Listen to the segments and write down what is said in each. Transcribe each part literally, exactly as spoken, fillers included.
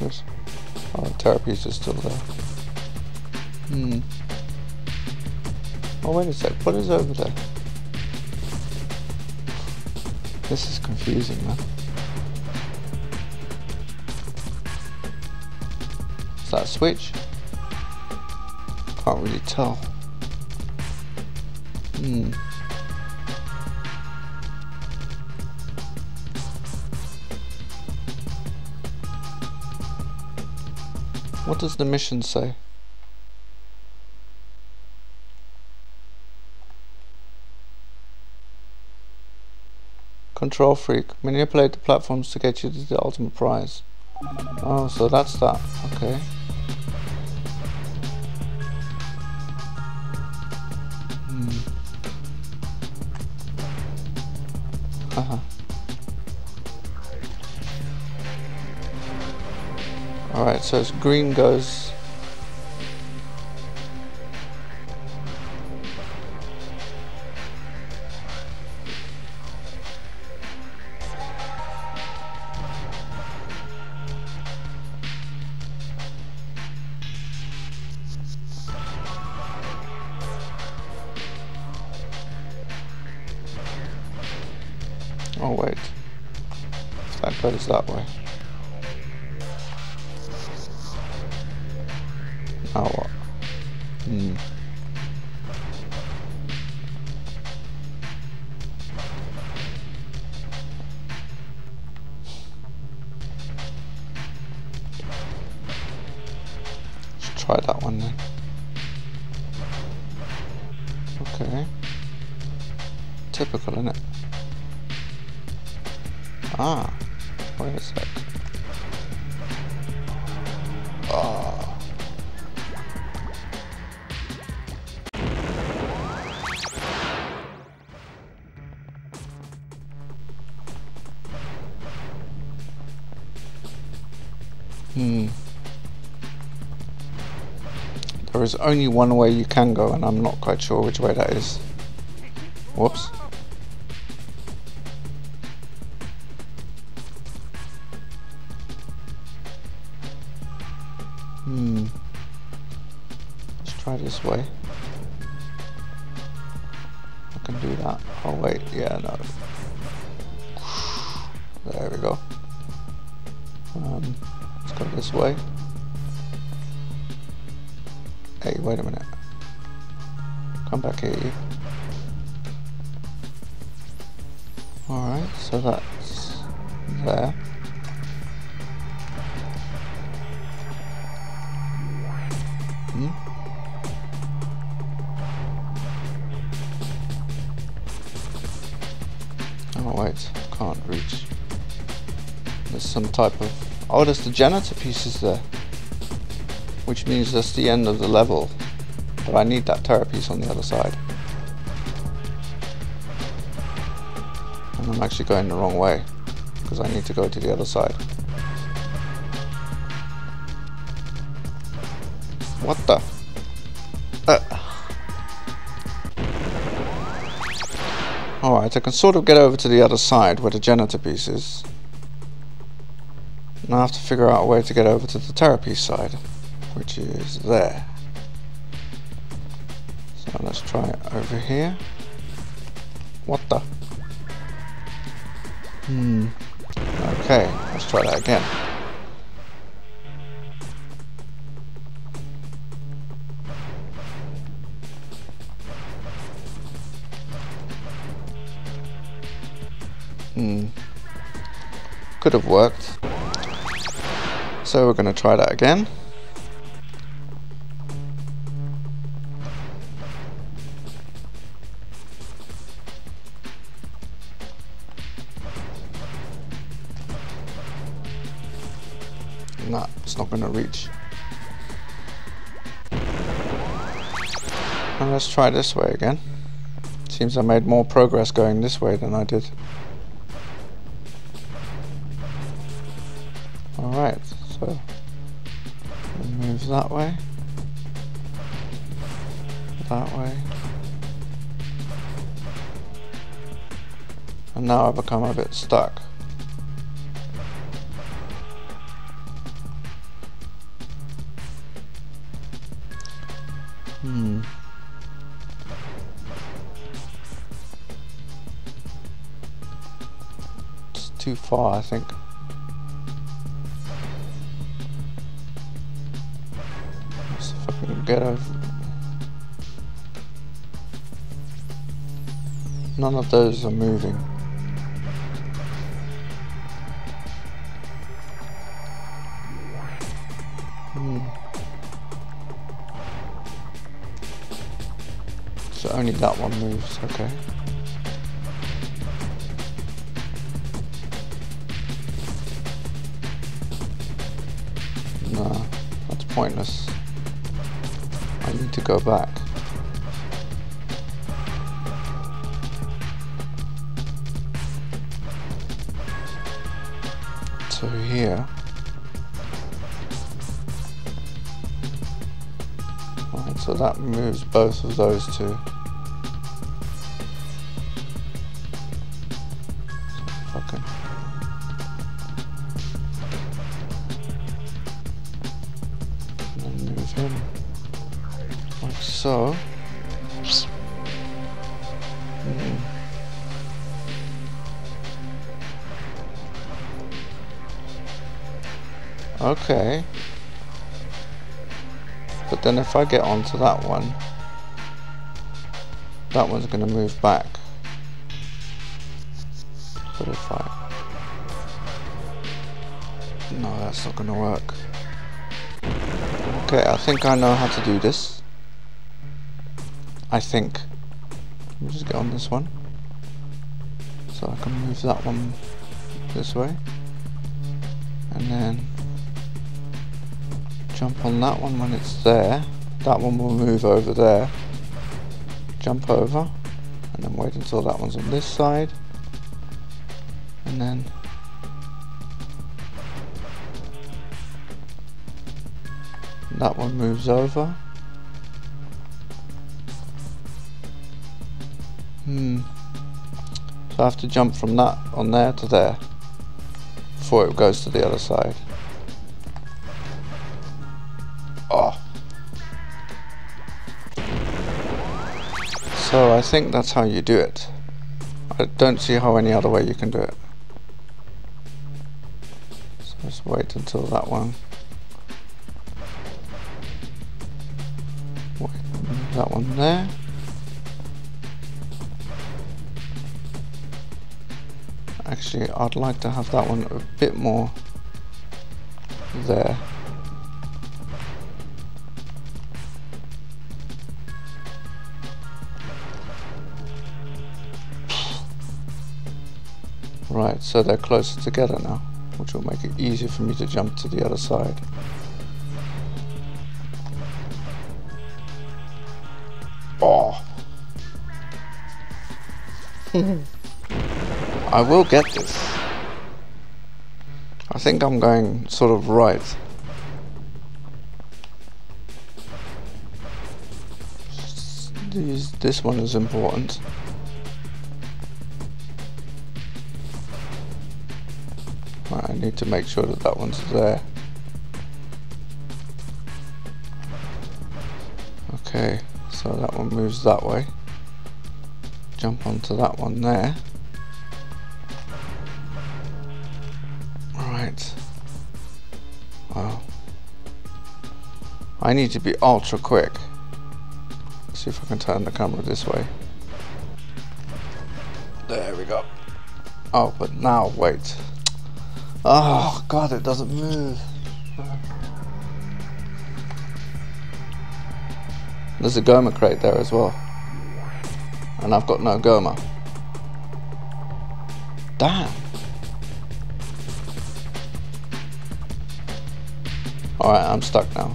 Yes. Oh, the Terrapiece is still there. Hmm. Oh, wait a sec. What is over there? This is confusing, man. Is that a switch? Can't really tell. Hmm. What does the mission say? Control freak. Manipulate the platforms to get you to the ultimate prize. Oh, so that's that. Okay. Hmm. Haha. Alright, so as green goes. Oh wait, that goes that way. Now what? Hmm. Let's try that one then. Okay. Typical, innit? Ah, wait a sec. Ah. Hmm. There is only one way you can go, and I'm not quite sure which way that is. Whoops. Hmm. Let's try this way. I can do that. Oh wait, yeah, no. There we go. Um, let's go this way. Hey, wait a minute. Come back here, you. Alright, so that's there. Hmm? Oh wait, can't reach. There's some type of... Oh, there's the janitor pieces there. Which means that's the end of the level. But I need that Terrapiece on the other side. And I'm actually going the wrong way. Because I need to go to the other side. What the? Uh. Alright, I can sort of get over to the other side where the janitor piece is. Now I have to figure out a way to get over to the Terrapiece side, which is there. So let's try it over here. What the? Hmm. Okay, let's try that again. Hmm. Could have worked. So we're going to try that again. Nah, it's not going to reach. And let's try this way again. Seems I made more progress going this way than I did. Alright, so move that way, that way, and now I've become a bit stuck. too far, I think. Let's see if I can get over. None of those are moving. Hmm. So only that one moves, okay. No, that's pointless. I need to go back. So here. Right, so that moves both of those two. So if I can and then move him like so. Hmm. Okay. But then if I get onto that one, that one's going to move back. But if I... No, that's not going to work. Okay, I think I know how to do this. I think. Let me just get on this one. So I can move that one this way. And then jump on that one when it's there. That one will move over there. Jump over. And then wait until that one's on this side. And then that one moves over. Hmm. So I have to jump from that on there to there before it goes to the other side. Oh. So I think that's how you do it. I don't see how any other way you can do it. So just wait until that one. Wait, move that one there. Actually, I'd like to have that one a bit more there. Right, so they're closer together now, which will make it easier for me to jump to the other side. Oh! I will get this. I think I'm going sort of right. These, this one is important. Right, I need to make sure that that one's there. Okay, so that one moves that way. Jump onto that one there. Right. Wow. I need to be ultra quick. Let's see if I can turn the camera this way. There we go. Oh, but now wait. Oh god, it doesn't move. There's a Goma crate there as well. And I've got no Goma. Damn. Alright, I'm stuck now.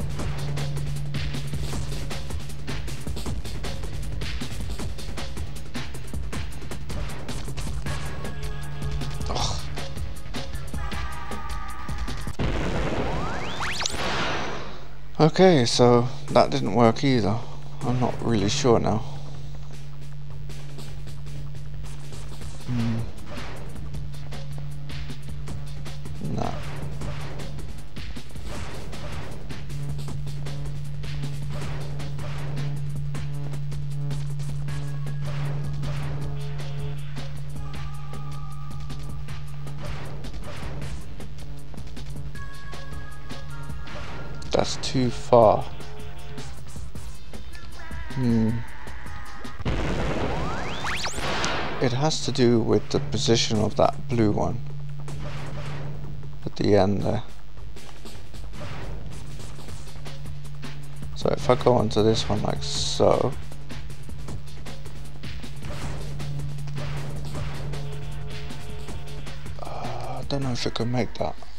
Ugh. Okay, so that didn't work either. I'm not really sure now. Hmm. No. that's too far. Hmm. It has to do with the position of that blue one at the end there. So if I go onto this one like so, uh, I don't know if I can make that.